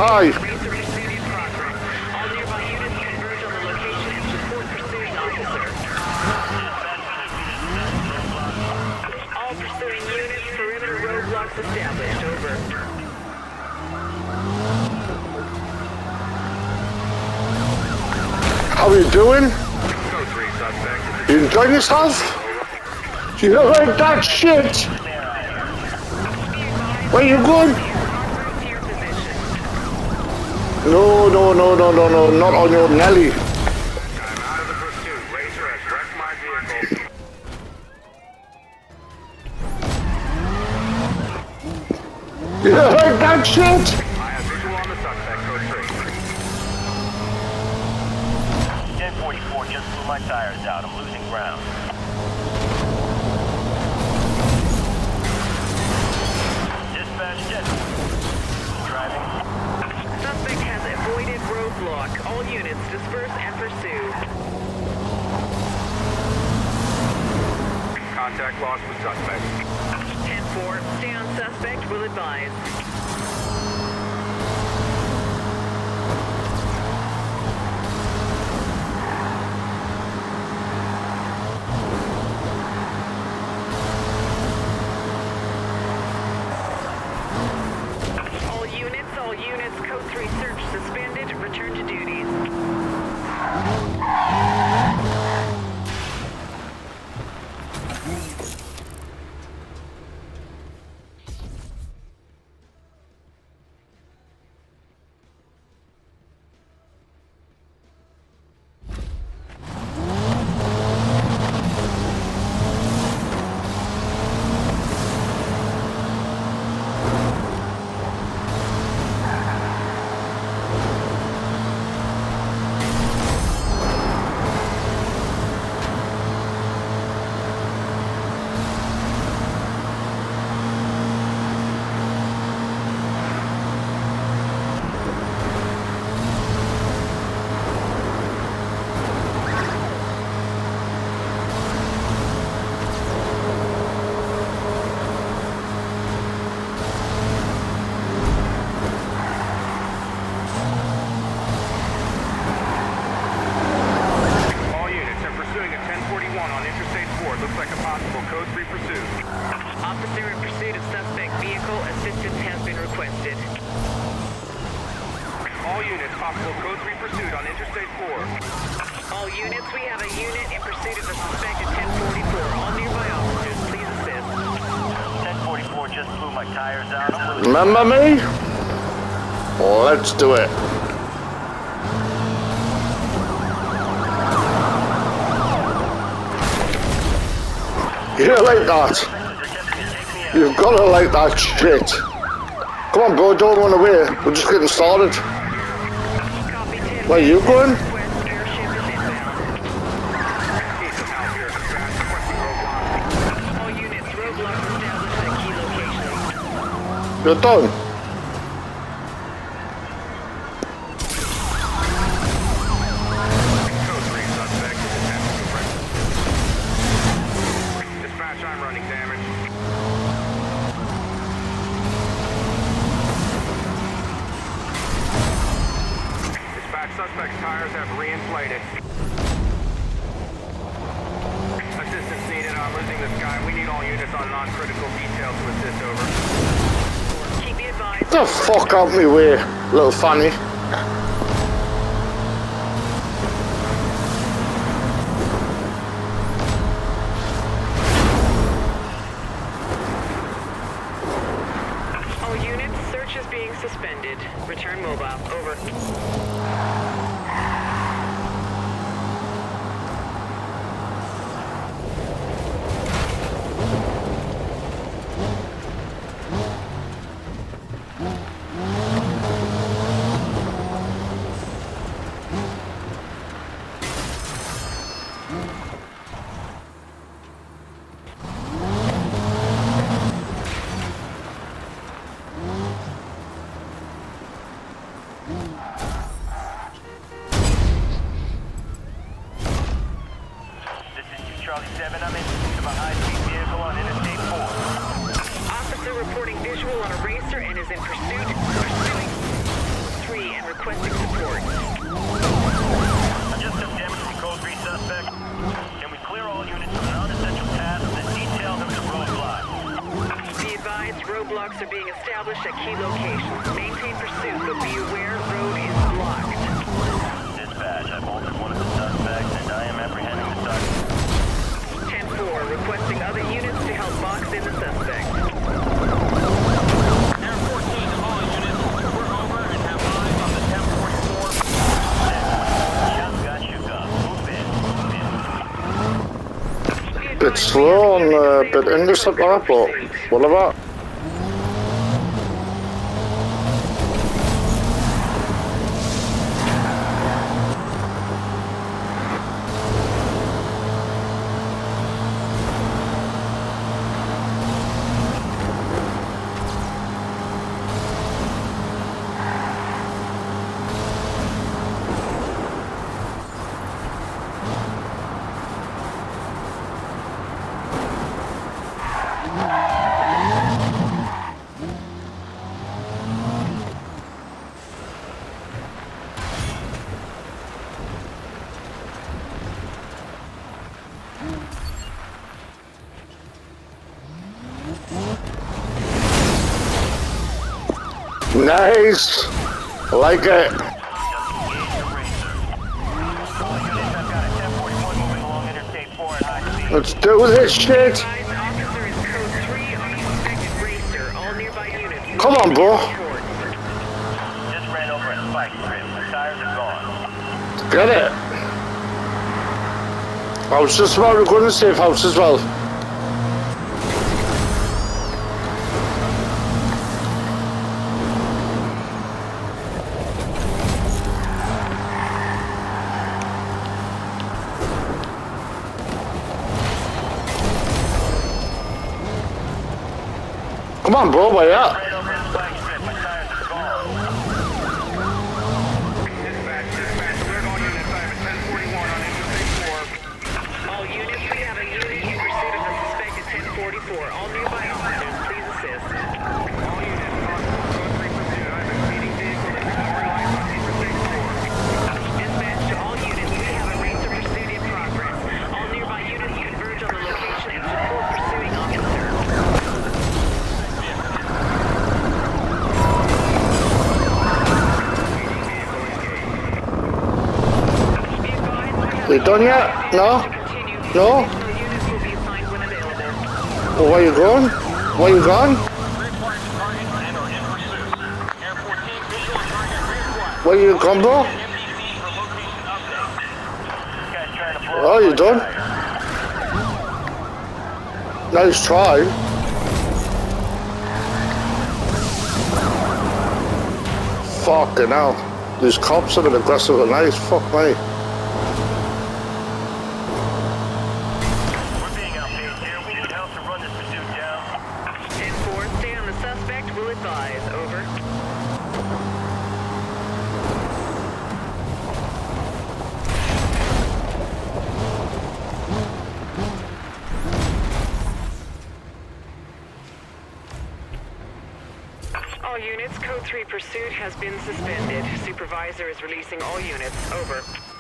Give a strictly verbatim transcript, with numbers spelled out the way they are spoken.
high. All pursuing units, perimeter roadblocks established. Over. How are you doing? You enjoying yourself? You like that shit? Where you going? No, no, no, no, no, no, not on your Nelly. I'm out of the pursuit. Racer has wrecked my vehicle. You like that shit? I have visual on the suspect, code three. ten forty-four just blew my tires out. I'm losing ground. Dispatch jet. Driving. Suspect has avoided roadblock. All units disperse and pursue. Contact lost with suspect. ten four, stay on suspect, will advise. All units, all units, code three search suspended, return to duties. All units are pursuing a ten forty-one on Interstate four. Looks like a possible code three pursuit. Officer in pursuit of suspect vehicle, assistance has been requested. All units, possible code three pursuit on Interstate four. All units, we have a unit in pursuit of the suspect at ten forty-four. All nearby officers, please assist. ten forty-four just blew my tires out. I'm losing. Remember me? Let's do it. You like that? You've gotta like that shit. Come on, bro, don't run away. We're just getting started. Copy ten. Where you going? Request airship is inbound. Case of house here. Dispatch requesting roadblock. All units, roadblocks established at key locations. You're done. Code three suspect is attempting to wreck. Dispatch, I'm running damage. Dispatch, suspect's tires have reinflated. Assistance needed. I'm losing this guy. We need all units on non-critical detail to assist. Over. Keep me advised. Get the fuck out my way, little fanny. All units, search is being suspended. Return mobile. Over. This is two Charlie seven. I'm in pursuit of a high-speed vehicle on Interstate four. Officer reporting visual on a racer and is in pursuit. Pursuing. requesting support. I just took damage from code three suspect. Can we clear all units from non-essential tasks and detail them to roadblocks? Be advised, roadblocks are being established at key locations. Maintain pursuit, but be aware road is blocked. Dispatch, I've altered one of the suspects and I am apprehending the target. ten four, requesting other units to help box in the suspect. Air fourteen to all units. We're over and have eyes on the ten forty-four. Just got you up. Move in. Move in. Bit slow on uh, bit intercept that, but whatever. Nice! I like it. Just engage the racer. All units, I've got a ten forty-one moving along Interstate four at high speed. Let's do this shit! Advised, officer is code three on a suspected racer. All nearby units. Come on, bro. Just ran over a spike strip. The tires are gone. Get it! I was just about to go in the safe house as well. Come on, bro, where you at? Ran over a spike strip. My tires are gone. Dispatch, dispatch. We're going units. I have a ten forty-one on Interstate four. All units, we have a unit in pursuit of the suspected ten forty-four. All nearby officers, please assist. All units, code three pursuit. I have a speeding vehicle that recovery lights on Interstate four. Dispatch to all units, we have a racer pursuit in progress. All nearby units converge on the location and support pursuing officer. You done yet? No? No? Units will be assigned when available. Well, where you going? Where you going? Report target and are in pursuit. Air fourteen visual target reacquired. Where you going, bro? M D C for location update. This guy's trying to blow Oh, up you my done? tires. Nice try. Fucking hell. These cops are aggressive and nice. Fuck me. We're being outpaced here. We need help to run this pursuit down. ten four, stay on the suspect. Will advise. Over. All units, code three pursuit has been suspended. Supervisor is releasing all units. Over.